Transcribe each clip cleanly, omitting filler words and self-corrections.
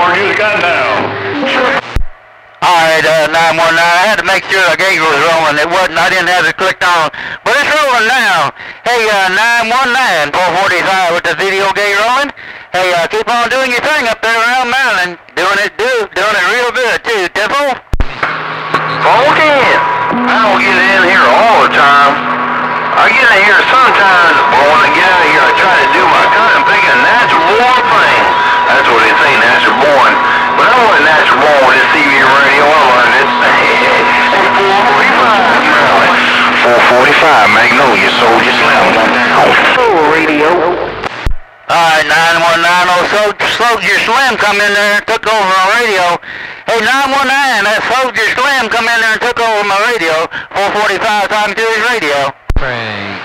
you got now. Alright, 919, I had to make sure the gate was rolling. It wasn't, I didn't have it clicked on. But it's rolling now. Hey, 919, 445 with the video gate rolling. Hey, keep on doing your thing up there around Maryland. Doing it real good too, Temple. Okay. I don't get in here all the time. I get in here sometimes, but when I get out of here, I try to do my cotton picking natural born thing. That's what they say, natural born. But I wasn't natural born with this TV radio. I learned it. Hey, 445, Maryland. 445, Magnolia, Soldier Slim. Radio. Alright, 919, Soldier Slim come in there and took over my radio. Hey, 919, that Soldier Slim come in there and took over my radio. 445 talking to his radio. Frank.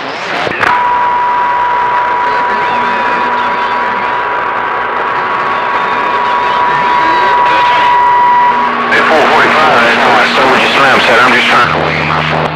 Hey, 445, that's what Soldier Slim said. I'm just trying to wait my phone.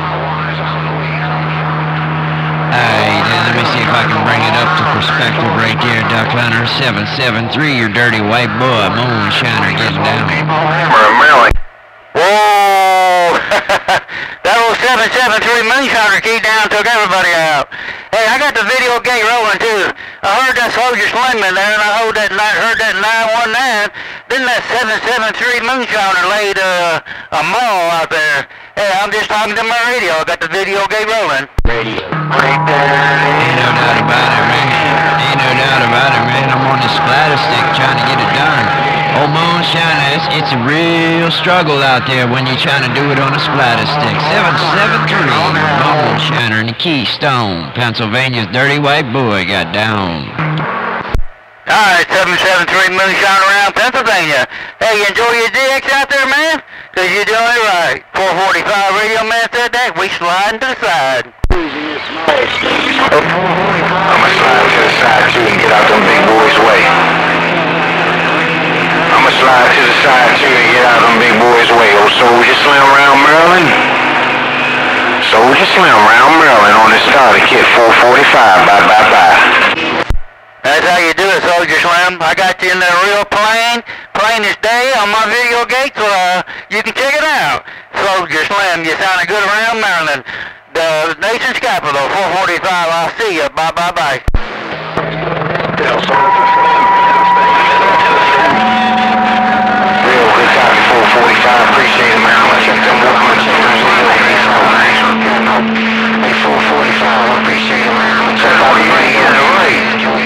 Alright, let me see if I can bring it up to perspective right there, Duckliner 773, your dirty white boy, moonshiner getting down. Maryland. Whoa! That old 773 moonshiner key down took everybody out. Hey, I got the video gate rolling too. I heard that Soldier Slim in there, and I heard that 919. Then that 773 moonshiner laid a mall out there. Hey, I'm just talking to my radio. I got the video gate rolling. Radio. Right there. Ain't no doubt about it, man. Ain't no doubt about it, man. I'm on the splatter stick trying to get it done. Oh, moonshiner, it's a real struggle out there when you're trying to do it on a splatter stick. 773, moonshiner in the Keystone, Pennsylvania's dirty white boy got down. Alright, 773 moonshiner around Pennsylvania. Hey, you enjoy your DX out there, man? Cause you're doing it right. 445 radio man said that. We sliding to the side. I'ma slide to the side too and get out them big boys' way. I'ma slide to the side too and get out them big boys' way. Oh, Soldier Slim round Maryland. Soldier Slim round Maryland on this starter kit 445. Bye bye bye. That's how you do it, Soldier Slim. I got you in there real plain as day on my video gate, so you can check it out. Soldier Slim, you sounded good around Maryland. The nation's capital, 445. I'll see you. Bye bye bye. Real good copy 445. Appreciate it, man. I'm gonna check them out. I'm gonna check them out. Hey, 445. I appreciate it, man. I'm gonna check all you ain't getting it right.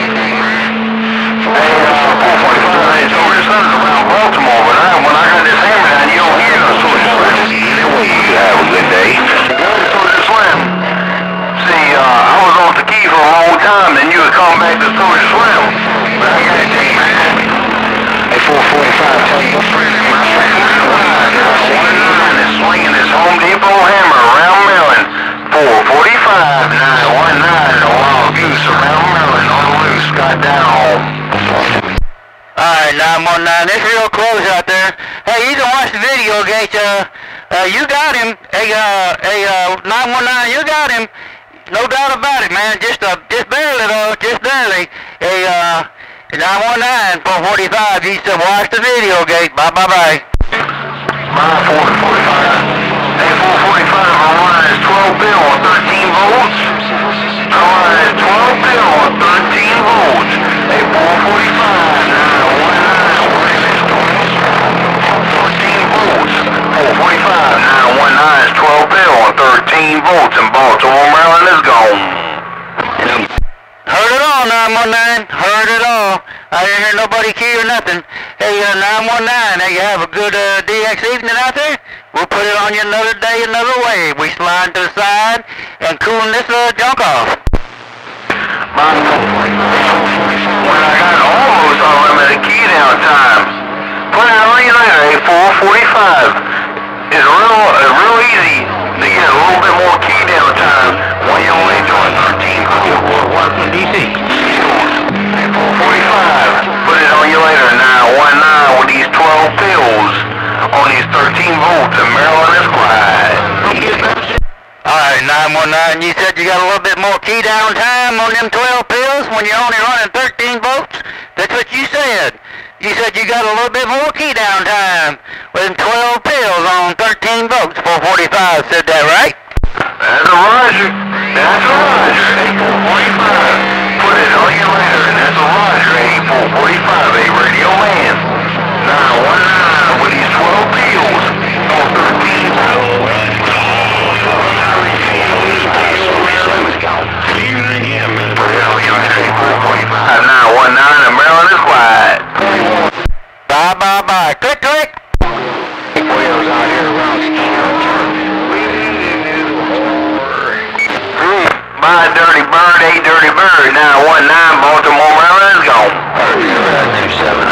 Hey, 445. Hey, so we're just around Baltimore, but when I got this hammer down, you don't hear no Soldier Slim. You have a good day. Soldier Slim. See, I was off the key for a long time, then you would come back to Soldier Slim. But I gotta tell you, man. Hey, 445, tell your friend, my friend, 919 is swinging his Home Depot hammer around Maryland. 445, 919, a wild goose around Maryland on the loose, got down. Alright, 919, it's real close out there. Hey, you can watch the video gate, you got him. Hey, 919, you got him. No doubt about it, man. Just barely though, just barely. Hey, 919, 445, you should watch the video gate. Bye bye bye. Bye, 445. Hey, 445, our line is 12 bill on 13 volts. Our line is 12 bill on 13 volts. Hey, 445, 919 is 12 bill on 13 volts, and Baltimore, Maryland is gone. Heard it all, 919. Heard it all. I didn't hear nobody key or nothing. Hey, 919, hey, you have a good DX evening out there? We'll put it on you another day, another way. We slide to the side and cooling this junk off. When I got almost unlimited key down time, put it on you later, hey, 445. It's real easy to get a little bit more key down time when you only doing 13 volts. Washington, D.C. Hey, 445. Put it on you later, 919 with these 12 pills on these 13 volts in Maryland is quiet. Alright, 919, you said you got a little bit more key down time on them 12 pills when you're only running 13 volts? That's what you you said. You said you got a little bit more key down time with 12 pills on 13 volts, 445. Said that right? That's a Roger. That's a Roger. 8445. Put it on your letter, and that's a Roger. 8445. A radio man. 919 with these 12 pills on 13 volts. Put it on your letter. 8445. 919 and Maryland is quiet. Bye, bye, bye. Click, click. Wheels out here around Bye, Dirty Bird, 8 Dirty Bird, 919 Baltimore, Maryland is gone.